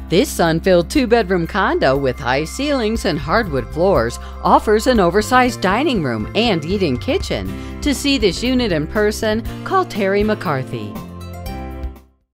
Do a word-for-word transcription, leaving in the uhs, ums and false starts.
This sun-filled two-bedroom condo with high ceilings and hardwood floors offers an oversized dining room and eat-in kitchen. To see this unit in person, call Terry McCarthy.